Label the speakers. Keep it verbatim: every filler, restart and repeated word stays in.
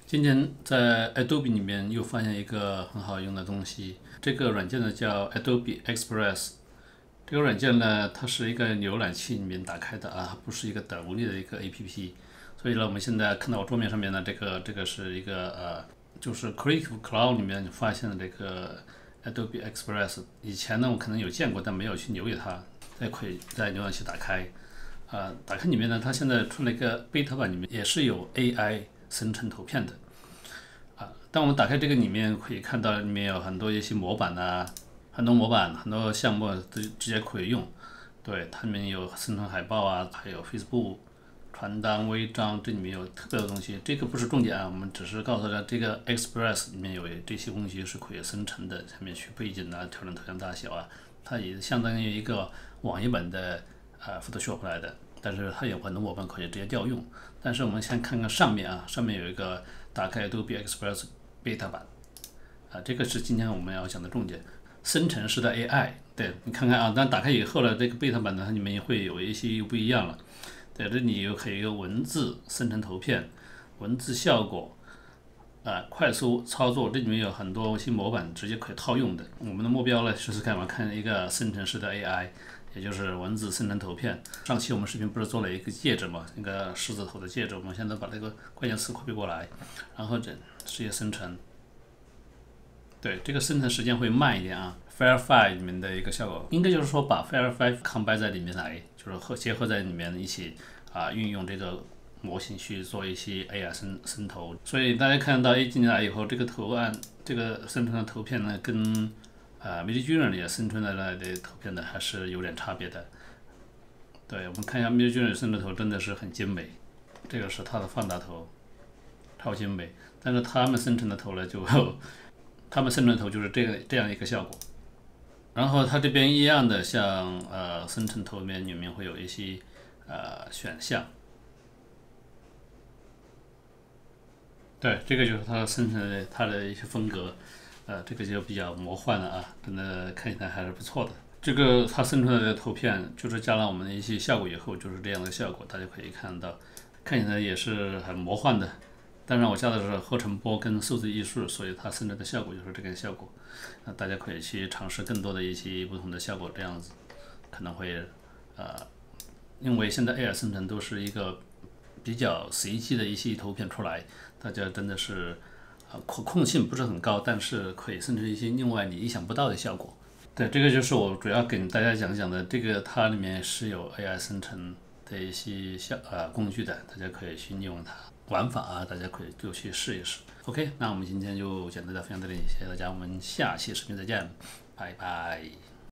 Speaker 1: 今天在 Adobe 里面又发现一个很好用的东西，这个软件呢叫 Adobe Express。这个软件呢，它是一个浏览器里面打开的啊，不是一个独立的一个 A P P。所以呢，我们现在看到我桌面上面呢，这个这个是一个呃，就是 Creative Cloud 里面发现的这个 Adobe Express。以前呢，我可能有见过，但没有去留意它。再可以在浏览器打开，啊、呃，打开里面呢，它现在出了一个 beta 版，里面也是有 A I 生成图片的。啊，当我们打开这个里面，可以看到里面有很多一些模板啊，很多模板，很多项目都直接可以用。对，它里面有生成海报啊，还有 Facebook 传单、微章，这里面有特别的东西。这个不是重点啊，我们只是告诉大家，这个 Express 里面有这些东西是可以生成的，下面去背景啊，调整头像大小啊，它也相当于一个网页版的呃 Photoshop 来的。但是它有很多模板可以直接调用。但是我们先看看上面啊，上面有一个打开 Adobe Express Beta 版，啊，这个是今天我们要讲的重点，生成式的 A I。对，你看看啊，当打开以后呢，这个 Beta 版呢，它里面会有一些又不一样了。对，这里有可以有文字生成图片、文字效果，啊，快速操作，这里面有很多新模板直接可以套用的。我们的目标呢，试试看嘛，看一个生成式的 A I。也就是文字生成图片。上期我们视频不是做了一个戒指嘛，那个狮子头的戒指，我们现在把这个关键词 copy 过来，然后这直接生成。对，这个生成时间会慢一点啊。Firefly 里面的一个效果，应该就是说把 Firefly combine 在里面来，就是和结合在里面一起啊，运用这个模型去做一些 A I 生生图。所以大家看到一进来以后，这个图案，这个生成的图片呢，跟啊 Midjourney 里生成的来的图片呢，还是有点差别的。对，我们看一下 Midjourney 生的图真的是很精美，这个是它的放大图，超精美。但是他们生成的图呢，就他们生成的图就是这个这样一个效果。然后它这边一样的，像呃生成图里面里面会有一些呃选项。对，这个就是它生成的它的一些风格。呃，这个就比较魔幻了啊，真的看起来还是不错的。这个它生出来的图片，就是加了我们的一些效果以后，就是这样的效果，大家可以看到，看起来也是很魔幻的。当然，我加的是合成波跟数字艺术，所以它生成的效果就是这个效果。那大家可以去尝试更多的一些不同的效果，这样子可能会呃，因为现在 A I 生成都是一个比较随机的一些图片出来，大家真的是。啊，可控性不是很高，但是可以生成一些另外你意想不到的效果。对，这个就是我主要跟大家讲讲的，这个它里面是有 A I 生成的一些效呃工具的，大家可以去利用它玩法啊，大家可以就去试一试。OK， 那我们今天就简单的分享到这里，谢谢大家，我们下期视频再见，拜拜。